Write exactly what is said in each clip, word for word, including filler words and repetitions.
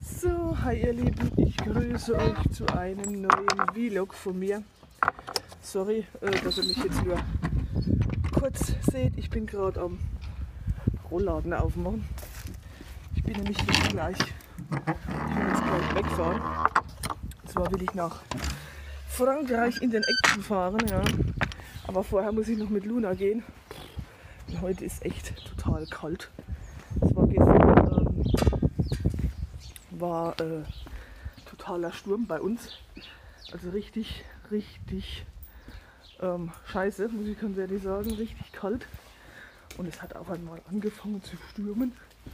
So, hi ihr Lieben, ich grüße euch zu einem neuen Vlog von mir. Sorry, äh, dass ihr mich jetzt nur kurz seht, ich bin gerade am Rollladen aufmachen. Ich bin nämlich jetzt gleich, ich will jetzt gleich wegfahren. Und zwar will ich nach Frankreich in den Action fahren, ja. Aber vorher muss ich noch mit Luna gehen. Und heute ist echt total kalt. Es war gestern ähm, war äh, totaler Sturm bei uns. Also richtig, richtig ähm, scheiße, muss ich ganz ehrlich sagen. Richtig kalt. Und es hat auch einmal angefangen zu stürmen.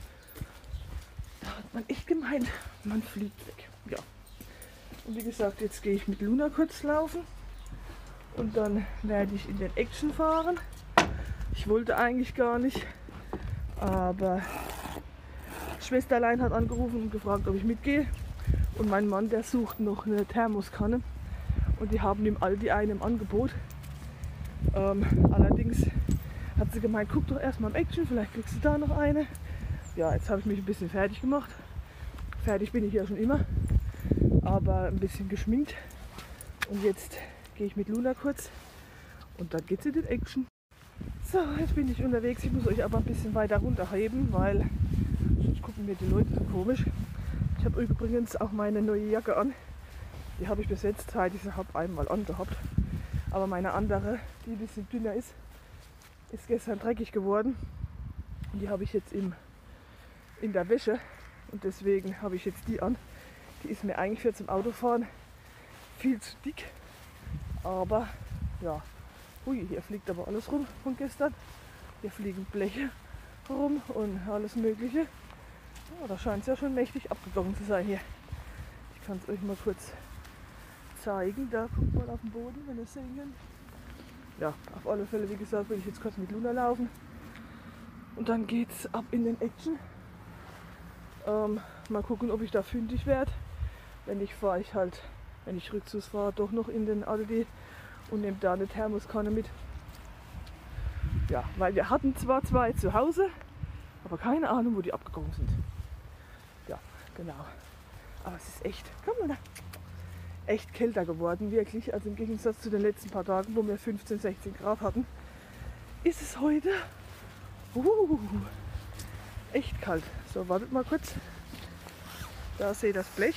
Da hat man echt gemeint, man fliegt weg. Ja. Und wie gesagt, jetzt gehe ich mit Luna kurz laufen. Und dann werde ich in den Action fahren. Ich wollte eigentlich gar nicht, aber Schwesterlein hat angerufen und gefragt, ob ich mitgehe. Und mein Mann, der sucht noch eine Thermoskanne. Und die haben im Aldi eine im Angebot. Ähm, allerdings hat sie gemeint, guck doch erstmal im Action, vielleicht kriegst du da noch eine. Ja, jetzt habe ich mich ein bisschen fertig gemacht. Fertig bin ich ja schon immer, aber ein bisschen geschminkt. Und jetzt gehe ich mit Luna kurz und dann geht's in den Action. So, jetzt bin ich unterwegs. Ich muss euch aber ein bisschen weiter runterheben, weil sonst gucken mir die Leute so komisch. Ich habe übrigens auch meine neue Jacke an. Die habe ich bis jetzt, seit ich sie habe, einmal angehabt. Aber meine andere, die ein bisschen dünner ist, ist gestern dreckig geworden. Und die habe ich jetzt im, in der Wäsche. Und deswegen habe ich jetzt die an. Die ist mir eigentlich für zum Autofahren viel zu dick. Aber ja, hui, hier fliegt aber alles rum von gestern. Hier fliegen Bleche rum und alles mögliche. Ja, da scheint es ja schon mächtig abgegangen zu sein hier. Ich kann es euch mal kurz zeigen. Da guckt mal auf den Boden, wenn ihr es sehen könnt. Ja, auf alle Fälle, wie gesagt, will ich jetzt kurz mit Luna laufen. Und dann geht's ab in den Action. Ähm, mal gucken, ob ich da fündig werde. Wenn nicht, fahre ich halt, wenn ich rückzugs fahre, doch noch in den Aldi und nehme da eine Thermoskanne mit. Ja, weil wir hatten zwar zwei zu Hause, aber keine Ahnung, wo die abgegangen sind. Ja, genau. Aber es ist echt, komm mal da, echt kälter geworden, wirklich. Also im Gegensatz zu den letzten paar Tagen, wo wir fünfzehn, sechzehn Grad hatten, ist es heute uh, echt kalt. So, wartet mal kurz. Da seht ihr das Blech.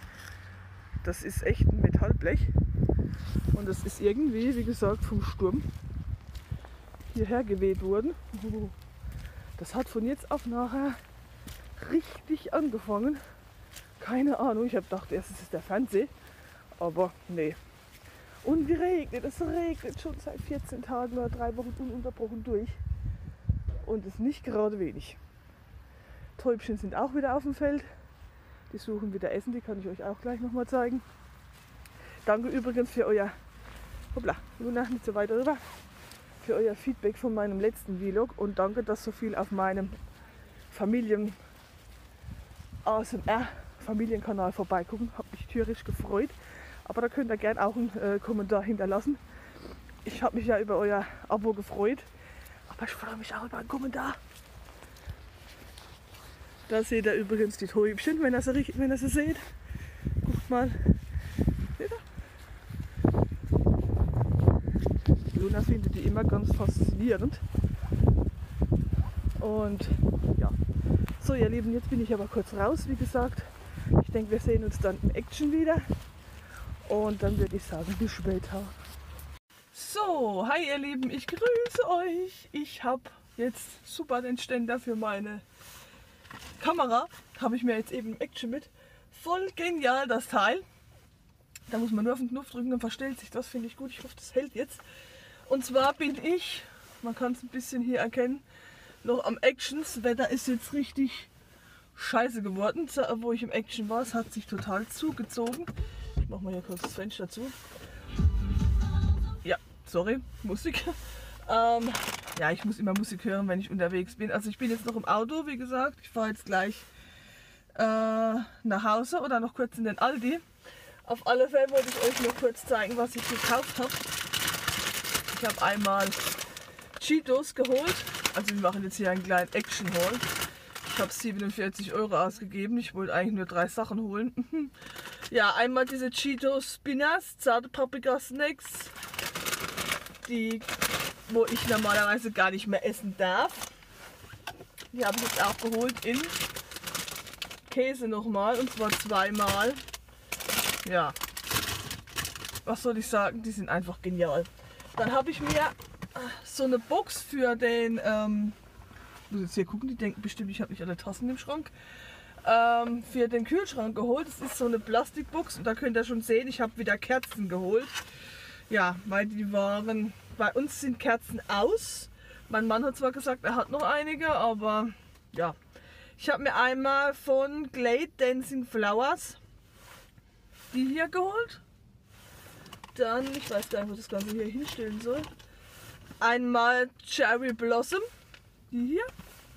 Das ist echt ein Metallblech. Und das ist irgendwie, wie gesagt, vom Sturm hierher geweht worden. Das hat von jetzt auf nachher richtig angefangen. Keine Ahnung, ich habe gedacht, erst ist es der Fernseher. Aber nee. Und wie regnet, es regnet schon seit vierzehn Tagen oder drei Wochen ununterbrochen durch. Und es ist nicht gerade wenig. Täubchen sind auch wieder auf dem Feld. Die suchen wieder Essen, die kann ich euch auch gleich nochmal zeigen. Danke übrigens für euer, hoppla, Luna, nicht so weit rüber, für euer Feedback von meinem letzten Vlog und danke, dass so viel auf meinem Familien A S M R Familienkanal vorbeigucken. Hab mich tierisch gefreut. Aber da könnt ihr gerne auch einen äh, Kommentar hinterlassen. Ich habe mich ja über euer Abo gefreut. Aber ich freue mich auch über einen Kommentar. Da seht ihr übrigens die Täubchen, wenn ihr sie, wenn ihr sie seht. Guckt mal. Seht ihr? Luna findet die immer ganz faszinierend. Und ja. So ihr Lieben, jetzt bin ich aber kurz raus, wie gesagt. Ich denke, wir sehen uns dann in Action wieder. Und dann würde ich sagen, bis später. So, hi ihr Lieben, ich grüße euch. Ich habe jetzt super den Ständer für meine Kamera. Habe ich mir jetzt eben im Action mit. Voll genial das Teil. Da muss man nur auf den Knopf drücken, dann verstellt sich das. Finde ich gut. Ich hoffe, das hält jetzt. Und zwar bin ich, man kann es ein bisschen hier erkennen, noch am Action. Das Wetter ist jetzt richtig scheiße geworden. Wo ich im Action war, es hat sich total zugezogen. Ich mache mal hier kurz das Fenster zu. Ja, sorry, Musik. Ähm, ja, ich muss immer Musik hören, wenn ich unterwegs bin. Also ich bin jetzt noch im Auto, wie gesagt. Ich fahre jetzt gleich äh, nach Hause oder noch kurz in den Aldi. Auf alle Fälle wollte ich euch nur kurz zeigen, was ich gekauft habe. Ich habe einmal Cheetos geholt. Also wir machen jetzt hier einen kleinen Action-Haul. Ich habe siebenundvierzig Euro ausgegeben. Ich wollte eigentlich nur drei Sachen holen. Ja, einmal diese Cheetos Spinners, zarte Paprika Snacks, die, wo ich normalerweise gar nicht mehr essen darf. Die habe ich jetzt auch geholt in Käse nochmal, und zwar zweimal. Ja, was soll ich sagen, die sind einfach genial. Dann habe ich mir so eine Box für den, ähm, ich muss jetzt hier gucken, die denken bestimmt, ich habe nicht alle Tassen im Schrank, ähm, für den Kühlschrank geholt. Das ist so eine Plastikbox, und da könnt ihr schon sehen, ich habe wieder Kerzen geholt. Ja, weil die waren, bei uns sind Kerzen aus. Mein Mann hat zwar gesagt, er hat noch einige, aber ja. Ich habe mir einmal von Glade Dancing Flowers die hier geholt. Dann, ich weiß gar nicht, wo das Ganze hier hinstellen soll. Einmal Cherry Blossom, die hier.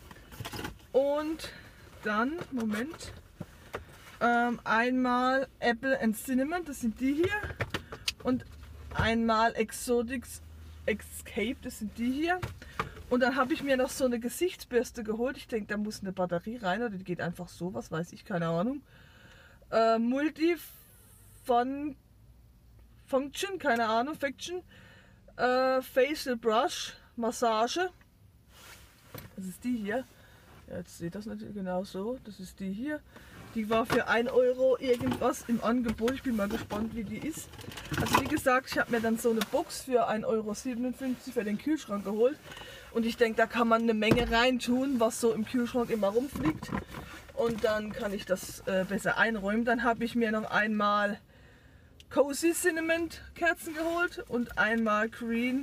Und dann, Moment, ähm, einmal Apple and Cinnamon, das sind die hier. Und einmal Exotics Escape, das sind die hier. Und dann habe ich mir noch so eine Gesichtsbürste geholt. Ich denke, da muss eine Batterie rein, oder die geht einfach so, was weiß ich, keine Ahnung. Äh, Multi von Function, keine Ahnung, Faction. Äh, Facial Brush, Massage. Das ist die hier. Ja, jetzt seht ihr das natürlich genau so. Das ist die hier. Die war für ein Euro irgendwas im Angebot. Ich bin mal gespannt, wie die ist. Also wie gesagt, ich habe mir dann so eine Box für ein Euro siebenundfünfzig für den Kühlschrank geholt. Und ich denke, da kann man eine Menge reintun, was so im Kühlschrank immer rumfliegt. Und dann kann ich das äh, besser einräumen. Dann habe ich mir noch einmal Cozy Cinnamon Kerzen geholt und einmal Green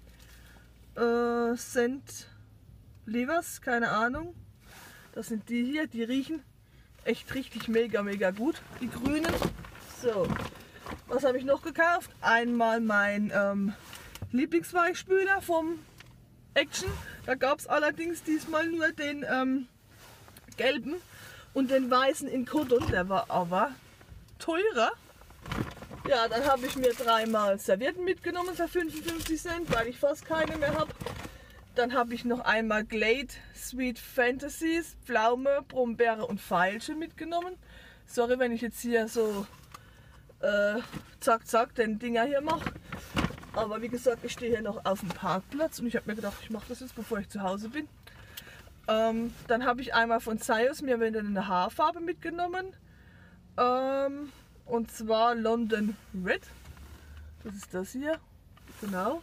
äh, Scent Levers, keine Ahnung. Das sind die hier, die riechen echt richtig mega, mega gut, die grünen. So, was habe ich noch gekauft? Einmal mein ähm, Lieblingsweichspüler vom Action. Da gab es allerdings diesmal nur den ähm, gelben und den weißen in Cotton. Der war aber teurer. Ja, dann habe ich mir dreimal Servietten mitgenommen für fünfundfünfzig Cent, weil ich fast keine mehr habe. Dann habe ich noch einmal Glade Sweet Fantasies, Pflaume, Brombeere und Veilchen mitgenommen. Sorry, wenn ich jetzt hier so äh, zack zack den Dinger hier mache. Aber wie gesagt, ich stehe hier noch auf dem Parkplatz und ich habe mir gedacht, ich mache das jetzt, bevor ich zu Hause bin. Ähm, dann habe ich einmal von Zeios mir wieder eine Haarfarbe mitgenommen. Ähm, und zwar London Red. Das ist das hier. Genau.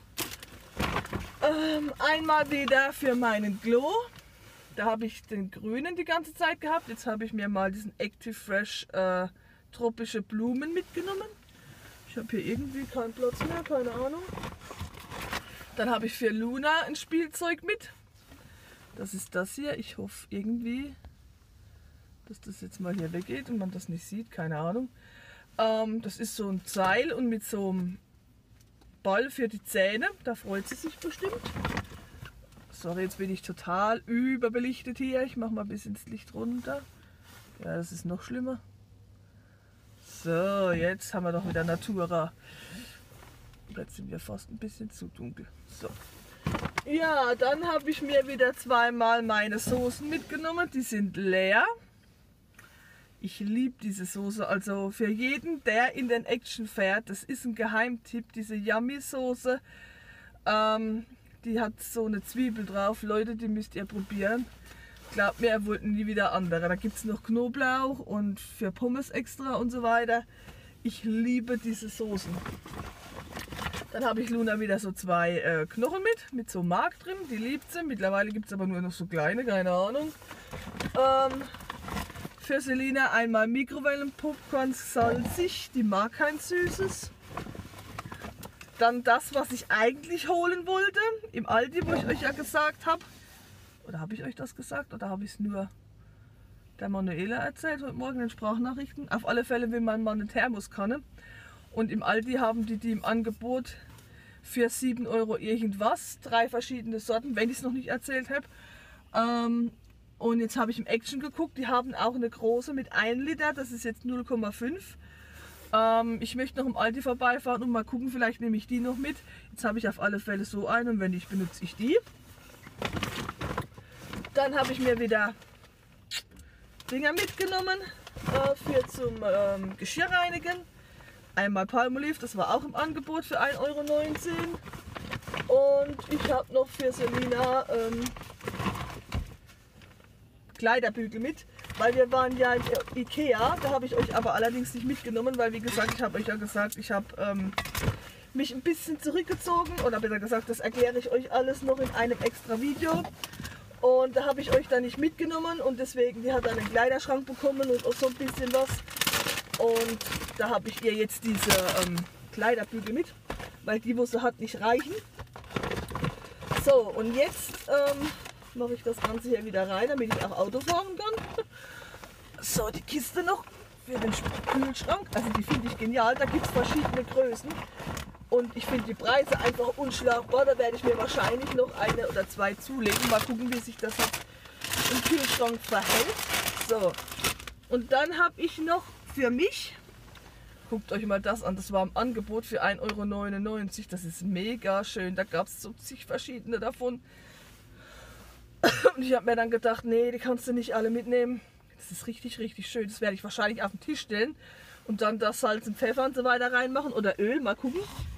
Ähm, einmal wieder für meinen Glow. Da habe ich den grünen die ganze Zeit gehabt. Jetzt habe ich mir mal diesen Active Fresh äh, tropische Blumen mitgenommen. Ich habe hier irgendwie keinen Platz mehr, keine Ahnung. Dann habe ich für Luna ein Spielzeug mit. Das ist das hier. Ich hoffe irgendwie, dass das jetzt mal hier weggeht und man das nicht sieht, keine Ahnung. Ähm, das ist so ein Seil und mit so einem Ball für die Zähne. Da freut sie sich bestimmt. Sorry, jetzt bin ich total überbelichtet hier. Ich mache mal ein bisschen das Licht runter. Ja, das ist noch schlimmer. So, jetzt haben wir doch wieder Natura. Jetzt sind wir fast ein bisschen zu dunkel. So. Ja, dann habe ich mir wieder zweimal meine Soßen mitgenommen. Die sind leer. Ich liebe diese Soße. Also für jeden, der in den Action fährt, das ist ein Geheimtipp. Diese Yummy Soße. Ähm, die hat so eine Zwiebel drauf. Leute, die müsst ihr probieren. Glaubt mir, er wollte nie wieder andere. Da gibt es noch Knoblauch und für Pommes extra und so weiter. Ich liebe diese Soßen. Dann habe ich Luna wieder so zwei äh, Knochen mit, mit so Mark drin. Die liebt sie. Mittlerweile gibt es aber nur noch so kleine, keine Ahnung. Ähm, für Selina einmal Mikrowellenpopcorn salzig. Die mag kein Süßes. Dann das, was ich eigentlich holen wollte. Im Aldi, wo ich euch ja gesagt habe. Oder habe ich euch das gesagt? Oder habe ich es nur der Manuela erzählt heute Morgen in Sprachnachrichten? Auf alle Fälle will mein Mann eine Thermoskanne. Und im Aldi haben die die im Angebot für sieben Euro irgendwas. Drei verschiedene Sorten, wenn ich es noch nicht erzählt habe. Ähm, und jetzt habe ich im Action geguckt. Die haben auch eine große mit einem Liter. Das ist jetzt null Komma fünf. Ähm, ich möchte noch im Aldi vorbeifahren und mal gucken. Vielleicht nehme ich die noch mit. Jetzt habe ich auf alle Fälle so eine und wenn nicht, benutze ich die. Dann habe ich mir wieder Dinger mitgenommen äh, für zum ähm, Geschirr reinigen. Einmal Palmolive, das war auch im Angebot für ein Euro neunzehn. Und ich habe noch für Selina ähm, Kleiderbügel mit, weil wir waren ja im Ikea, da habe ich euch aber allerdings nicht mitgenommen, weil wie gesagt, ich habe euch ja gesagt, ich habe ähm, mich ein bisschen zurückgezogen, oder besser gesagt, das erkläre ich euch alles noch in einem extra Video. Und da habe ich euch dann nicht mitgenommen und deswegen, die hat dann einen Kleiderschrank bekommen und auch so ein bisschen was. Und da habe ich ihr jetzt diese ähm, Kleiderbügel mit, weil die, wo sie hat, nicht reichen. So, und jetzt ähm, mache ich das Ganze hier wieder rein, damit ich auch Auto fahren kann. So, die Kiste noch für den Kühlschrank. Also die finde ich genial, da gibt es verschiedene Größen. Und ich finde die Preise einfach unschlagbar. Da werde ich mir wahrscheinlich noch eine oder zwei zulegen. Mal gucken, wie sich das jetzt im Kühlschrank verhält. So, und dann habe ich noch für mich, guckt euch mal das an, das war im Angebot für ein Euro neunundneunzig. Das ist mega schön. Da gab es so zig verschiedene davon. Und ich habe mir dann gedacht, nee, die kannst du nicht alle mitnehmen. Das ist richtig, richtig schön. Das werde ich wahrscheinlich auf den Tisch stellen und dann das Salz und Pfeffer und so weiter reinmachen oder Öl, mal gucken.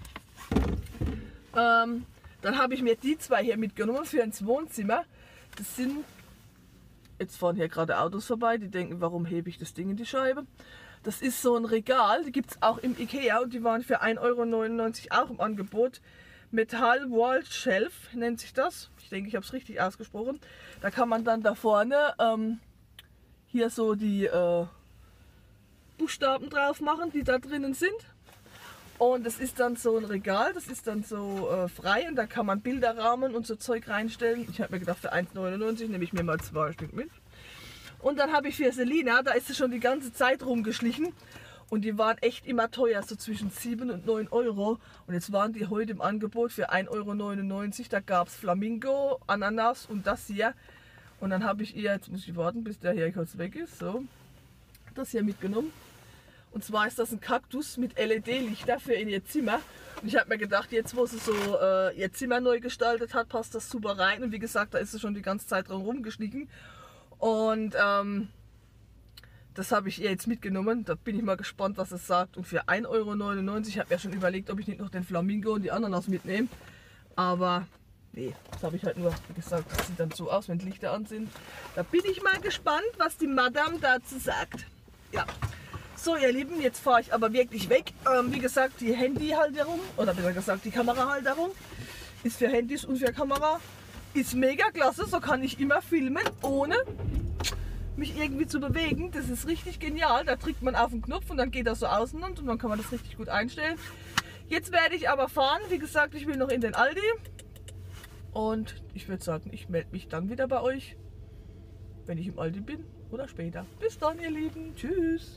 Ähm, dann habe ich mir die zwei hier mitgenommen für ins Wohnzimmer. Das sind, jetzt fahren hier gerade Autos vorbei, die denken, warum hebe ich das Ding in die Scheibe. Das ist so ein Regal, die gibt es auch im Ikea und die waren für ein Euro neunundneunzig auch im Angebot. Metall Wall Shelf nennt sich das. Ich denke, ich habe es richtig ausgesprochen. Da kann man dann da vorne ähm, hier so die äh, Buchstaben drauf machen, die da drinnen sind. Und das ist dann so ein Regal, das ist dann so äh, frei und da kann man Bilderrahmen und so Zeug reinstellen. Ich habe mir gedacht, für ein Euro neunundneunzig nehme ich mir mal zwei Stück mit. Und dann habe ich für Selina, da ist sie schon die ganze Zeit rumgeschlichen. Und die waren echt immer teuer, so zwischen sieben und neun Euro. Und jetzt waren die heute im Angebot für ein Euro neunundneunzig. Da gab es Flamingo, Ananas und das hier. Und dann habe ich ihr, jetzt muss ich warten, bis der hier kurz weg ist, so, das hier mitgenommen. Und zwar ist das ein Kaktus mit L E D-Lichter für in ihr Zimmer. Und ich habe mir gedacht, jetzt wo sie so äh, ihr Zimmer neu gestaltet hat, passt das super rein. Und wie gesagt, da ist sie schon die ganze Zeit dran rumgeschlichen. Und ähm, das habe ich ihr jetzt mitgenommen. Da bin ich mal gespannt, was es sagt. Und für ein Euro neunundneunzig, ich habe mir schon überlegt, ob ich nicht noch den Flamingo und die Ananas mitnehme. Aber nee, das habe ich halt nur, wie gesagt, das sieht dann so aus, wenn die Lichter an sind. Da bin ich mal gespannt, was die Madame dazu sagt. Ja. So, ihr Lieben, jetzt fahre ich aber wirklich weg. Ähm, wie gesagt, die Handyhalterung, oder besser gesagt die Kamerahalterung, ist für Handys und für Kamera. Ist mega klasse, so kann ich immer filmen, ohne mich irgendwie zu bewegen. Das ist richtig genial. Da drückt man auf den Knopf und dann geht das so auseinander und dann kann man das richtig gut einstellen. Jetzt werde ich aber fahren. Wie gesagt, ich will noch in den Aldi. Und ich würde sagen, ich melde mich dann wieder bei euch, wenn ich im Aldi bin oder später. Bis dann, ihr Lieben. Tschüss.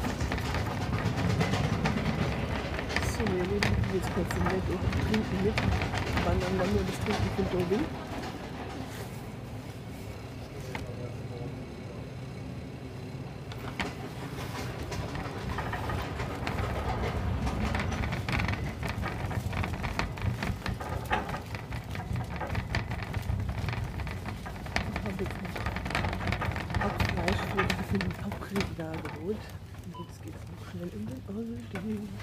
So, ihr Lieben, ich will jetzt kurz im Netto trinken mit. Wann dann nur das Trinken von da will. Da geholt. Und jetzt geht es noch schnell in den Aldi.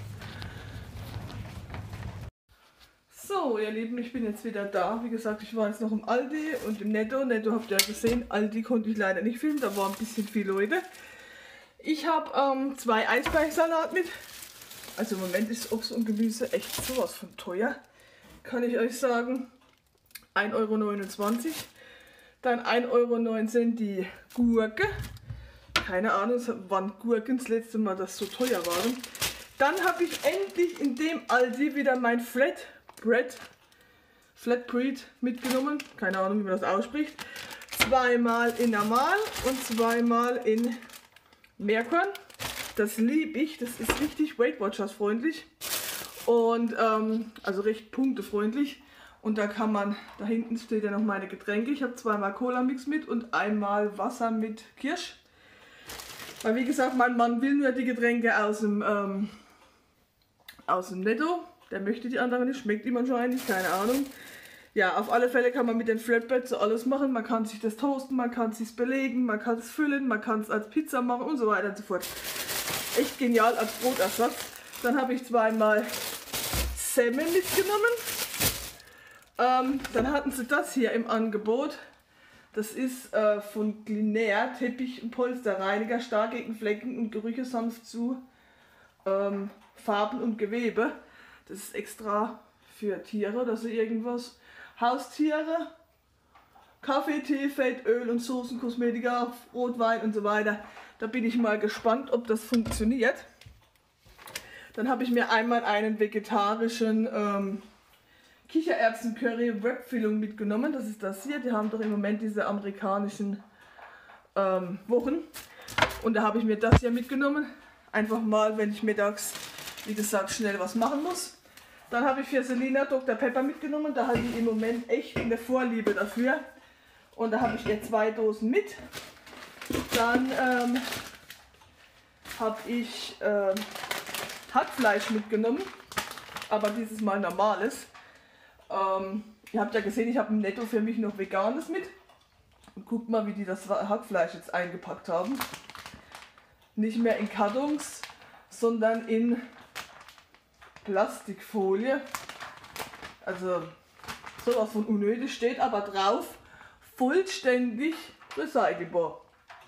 So, ihr Lieben, ich bin jetzt wieder da. Wie gesagt, ich war jetzt noch im Aldi und im Netto. Netto habt ihr ja gesehen. Aldi konnte ich leider nicht filmen, da waren ein bisschen viele Leute. Ich habe ähm, zwei Eisbergsalat mit. Also im Moment ist Obst und Gemüse echt sowas von teuer. Kann ich euch sagen. ein Euro neunundzwanzig. Dann ein Euro neunzehn die Gurke. Keine Ahnung, wann Gurken das letzte Mal das so teuer waren. Dann habe ich endlich in dem Aldi wieder mein Flatbread, Flatbread mitgenommen. Keine Ahnung, wie man das ausspricht. Zweimal in normal und zweimal in Meerkorn. Das liebe ich. Das ist richtig Weight Watchers freundlich. Und ähm, also recht punktefreundlich. Und da kann man, da hinten steht ja noch meine Getränke. Ich habe zweimal Cola-Mix mit und einmal Wasser mit Kirsch. Weil wie gesagt, mein Mann will nur die Getränke aus dem, ähm, aus dem Netto. Der möchte die anderen nicht, schmeckt ihm wahrscheinlich, keine Ahnung. Ja, auf alle Fälle kann man mit den Flatbreads so alles machen. Man kann sich das toasten, man kann es sich belegen, man kann es füllen, man kann es als Pizza machen und so weiter und so fort. Echt genial als Brotersatz. Dann habe ich zweimal Semmeln mitgenommen. Ähm, dann hatten sie das hier im Angebot. Das ist äh, von Glinair, Teppich- und Polsterreiniger, stark gegen Flecken und Gerüche, sanft zu ähm, Farben und Gewebe. Das ist extra für Tiere oder so irgendwas. Haustiere, Kaffee, Tee, Fett, Öl und Soßen, Kosmetika, Rotwein und so weiter. Da bin ich mal gespannt, ob das funktioniert. Dann habe ich mir einmal einen vegetarischen ähm, Kichererbsen-Curry-Wrap-Füllung mitgenommen. Das ist das hier. Die haben doch im Moment diese amerikanischen ähm, Wochen. Und da habe ich mir das hier mitgenommen. Einfach mal, wenn ich mittags, wie gesagt, schnell was machen muss. Dann habe ich für Selina Doktor Pepper mitgenommen. Da hat die im Moment echt eine Vorliebe dafür. Und da habe ich ihr zwei Dosen mit. Dann ähm, habe ich äh, Hackfleisch mitgenommen. Aber dieses Mal normales. Ähm, ihr habt ja gesehen, ich habe im Netto für mich noch Veganes mit. Und guckt mal, wie die das Hackfleisch jetzt eingepackt haben. Nicht mehr in Kartons, sondern in Plastikfolie. Also sowas von unnötig, steht aber drauf, vollständig recycelbar.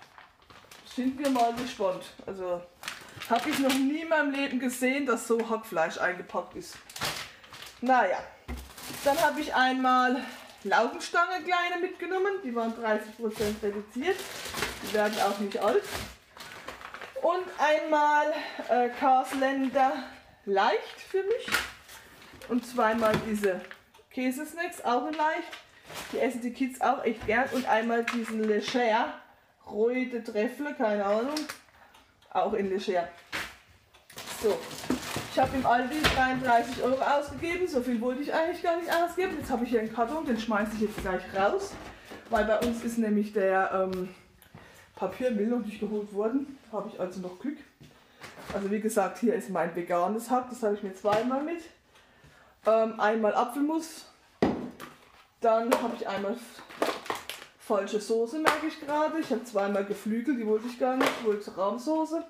Sind wir mal gespannt. Also habe ich noch nie in meinem Leben gesehen, dass so Hackfleisch eingepackt ist. Naja, dann habe ich einmal Laugenstange kleine mitgenommen. Die waren dreißig Prozent reduziert. Die werden auch nicht alt. Und einmal äh, Karsländer leicht für mich. Und zweimal diese Käsesnacks, auch in leicht. Die essen die Kids auch echt gern. Und einmal diesen Leger, Reute Treffle, keine Ahnung. Auch in Leger. So, ich habe im Aldi dreiunddreißig Euro ausgegeben. So viel wollte ich eigentlich gar nicht ausgeben. Jetzt habe ich hier einen Karton, den schmeiße ich jetzt gleich raus. Weil bei uns ist nämlich der ähm, Papiermüll noch nicht geholt worden. Da habe ich also noch Glück. Also wie gesagt, hier ist mein veganes Hack. Das habe ich mir zweimal mit. Ähm, einmal Apfelmus. Dann habe ich einmal falsche Soße, merke ich gerade. Ich habe zweimal Geflügel, die wollte ich gar nicht. Ich wollte Rahmsoße.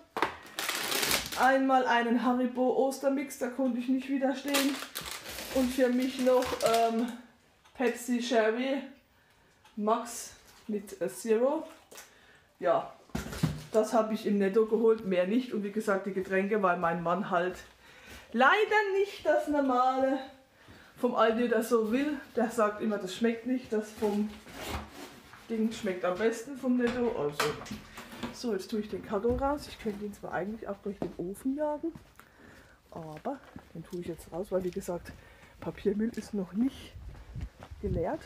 Einmal einen Haribo Ostermix, da konnte ich nicht widerstehen. Und für mich noch ähm, Pepsi Cherry Max mit äh, Zero. Ja, das habe ich im Netto geholt, mehr nicht. Und wie gesagt, die Getränke, weil mein Mann halt leider nicht das normale vom Aldi das so will. Der sagt immer, das schmeckt nicht. Das vom Ding schmeckt am besten vom Netto. Also, so, jetzt tue ich den Karton raus. Ich könnte ihn zwar eigentlich auch durch den Ofen jagen, aber den tue ich jetzt raus, weil wie gesagt, Papiermüll ist noch nicht geleert.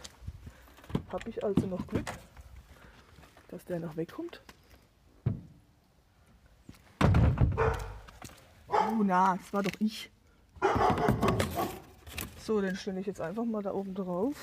Habe ich also noch Glück, dass der noch wegkommt. Oh na, das war doch ich. So, den stelle ich jetzt einfach mal da oben drauf.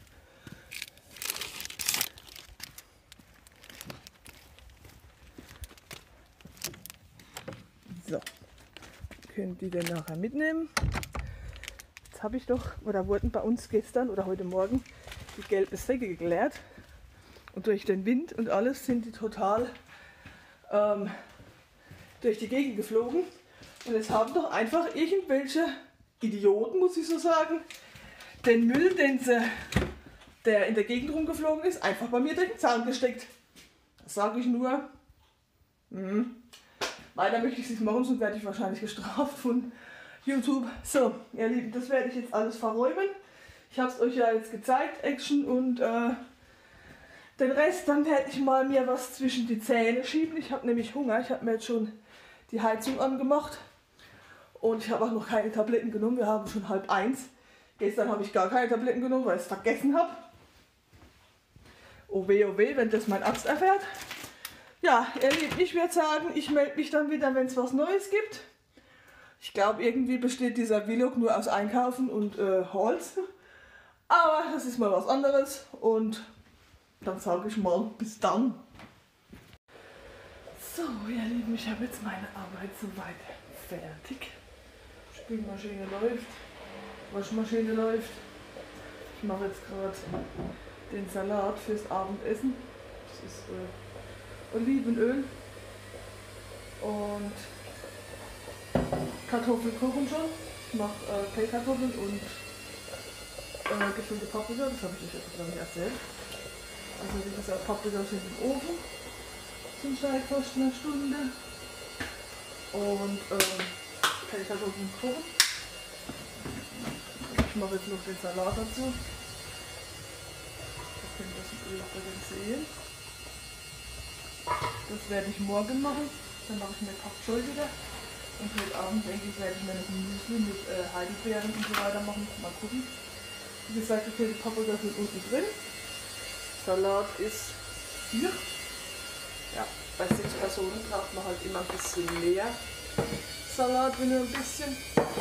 So, könnt ihr den nachher mitnehmen. Jetzt habe ich doch, oder wurden bei uns gestern oder heute Morgen die gelben Säcke geleert. Und durch den Wind und alles sind die total ähm, durch die Gegend geflogen. Und jetzt haben doch einfach irgendwelche Idioten, muss ich so sagen, den Müll, den sie, der in der Gegend rumgeflogen ist, einfach bei mir durch den Zaun gesteckt. Das sage ich nur. Mhm. Weiter möchte ich es nicht machen, sonst werde ich wahrscheinlich gestraft von YouTube. So, ihr Lieben, das werde ich jetzt alles verräumen. Ich habe es euch ja jetzt gezeigt, Action, und äh, den Rest, dann werde ich mal mir was zwischen die Zähne schieben. Ich habe nämlich Hunger, ich habe mir jetzt schon die Heizung angemacht. Und ich habe auch noch keine Tabletten genommen, wir haben schon halb eins. Gestern habe ich gar keine Tabletten genommen, weil ich es vergessen habe. Oh weh, oh weh, wenn das mein Arzt erfährt. Ja, ihr Lieben, ich würde sagen, ich melde mich dann wieder, wenn es was Neues gibt. Ich glaube, irgendwie besteht dieser Vlog nur aus Einkaufen und äh, Hauls. Aber das ist mal was anderes und dann sage ich mal, bis dann. So, ihr Lieben, ich habe jetzt meine Arbeit soweit fertig. Spülmaschine läuft, Waschmaschine läuft. Ich mache jetzt gerade den Salat fürs Abendessen. Das ist äh, Olivenöl und Kartoffeln kochen schon. Ich mache äh, Pellkartoffeln und äh, gefüllte Paprika, das habe ich euch jetzt noch nicht erzählt. Also wie gesagt, Paprika sind im Ofen zum Scheid fast eine Stunde und äh, Pellkartoffeln kochen. Ich mache jetzt noch den Salat dazu. Da könnt ihr das übrigens sehen. Das werde ich morgen machen. Dann mache ich mir Pak Choi wieder. Und heute Abend denke ich, werde ich mir noch ein Müsli mit äh, Heidelbeeren und so weiter machen. Mal gucken. Wie gesagt, die Kälte Paprika sind unten drin. Salat ist hier. Ja, bei sechs Personen braucht man halt immer ein bisschen mehr Salat, wenn nur ein bisschen.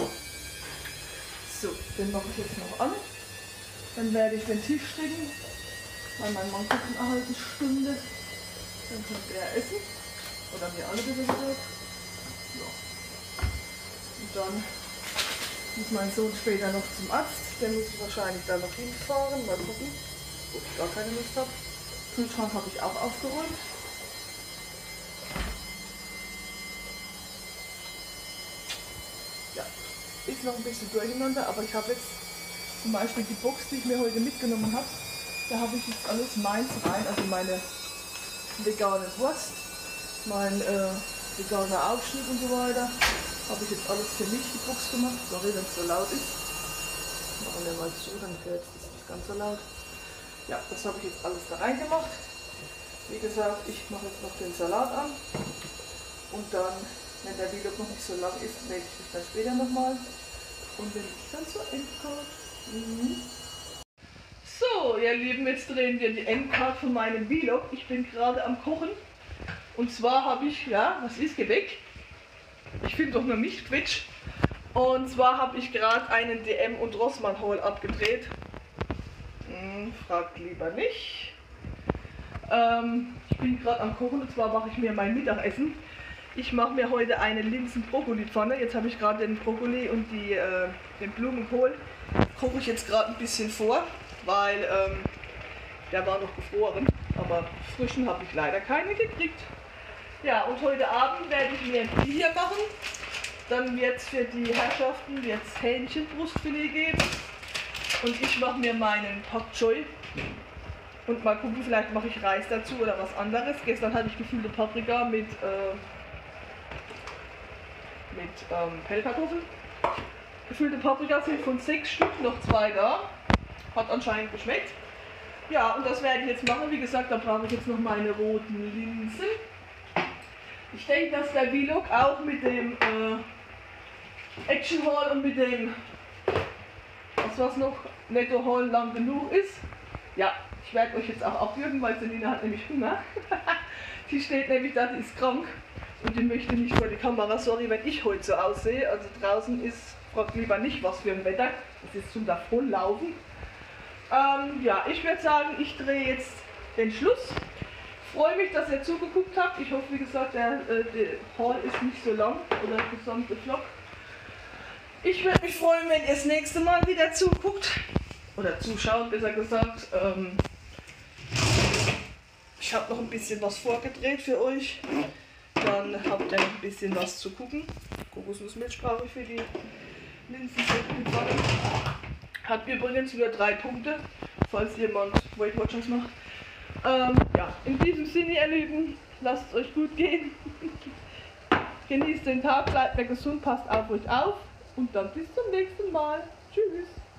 So, den mache ich jetzt noch an. Dann werde ich den Tisch decken, weil mein Mann kocht in einer halben Stunde. Dann könnt er essen. Oder mir alle bitte gesagt. Ja. Und dann muss mein Sohn später noch zum Arzt. Der muss wahrscheinlich da noch hinfahren. Mal gucken, ob ich gar keine Lust habe. Kühlschrank habe ich auch aufgeräumt. Ja, ist noch ein bisschen durcheinander, aber ich habe jetzt zum Beispiel die Box, die ich mir heute mitgenommen habe. Da habe ich jetzt alles meins rein, also meine vegane Wurst, mein äh, veganer Aufschnitt und so weiter. Habe ich jetzt alles für mich die Box gemacht. Sorry, wenn es so laut ist. Machen wir mal zu, dann hört es nicht ganz so laut. Ja, das habe ich jetzt alles da reingemacht. Wie gesagt, ich mache jetzt noch den Salat an. Und dann, wenn der Vlog noch nicht so lang ist, melde ich mich dann später nochmal. Und wenn ich dann zur Endcard. Mhm. So, ihr Lieben, jetzt drehen wir die Endcard von meinem Vlog. Ich bin gerade am Kochen. Und zwar habe ich, ja, was ist, geh weg? Ich finde doch nur mich, Quitsch. Und zwar habe ich gerade einen D M und Rossmann Haul abgedreht. Hm, fragt lieber nicht. Ähm, ich bin gerade am Kochen und zwar mache ich mir mein Mittagessen. Ich mache mir heute eine Linsen-Brokkoli-Pfanne. Jetzt habe ich gerade den Brokkoli und die, äh, den Blumenkohl. Koche ich jetzt gerade ein bisschen vor, weil ähm, der war noch gefroren. Aber frischen habe ich leider keine gekriegt. Ja, und heute Abend werde ich mir die hier machen. Dann wird es für die Herrschaften jetzt Hähnchenbrustfilet geben. Und ich mache mir meinen Pak Choi. Und mal gucken, vielleicht mache ich Reis dazu oder was anderes. Gestern hatte ich gefüllte Paprika mit, äh, mit ähm, Pellkartoffeln. Gefüllte Paprika sind von sechs Stück, noch zwei da. Hat anscheinend geschmeckt. Ja, und das werde ich jetzt machen. Wie gesagt, da brauche ich jetzt noch meine roten Linsen. Ich denke, dass der Vlog auch mit dem äh, Action Haul und mit dem, was war's noch, Netto Haul lang genug ist. Ja, ich werde euch jetzt auch abwürgen, weil Selina hat nämlich Hunger. Die steht nämlich da, die ist krank und die möchte nicht vor die Kamera. Sorry, wenn ich heute so aussehe. Also draußen ist, fragt lieber nicht, was für ein Wetter. Es ist zum Davonlaufen. Ähm, ja, ich würde sagen, ich drehe jetzt den Schluss. Ich freue mich, dass ihr zugeguckt habt. Ich hoffe, wie gesagt, der, äh, der Haul ist nicht so lang oder der gesamte Vlog. Ich würde mich freuen, wenn ihr das nächste Mal wieder zuguckt. Oder zuschaut, besser gesagt. Ähm, ich habe noch ein bisschen was vorgedreht für euch. Dann habt ihr noch ein bisschen was zu gucken. Kokosnussmilch brauche ich für die Linsenpfanne. Hat übrigens nur drei Punkte, falls jemand Weight Watchers macht. Ähm, ja, in diesem Sinne, ihr Lieben, lasst es euch gut gehen. Genießt den Tag, bleibt mir gesund, passt auf euch auf und dann bis zum nächsten Mal. Tschüss.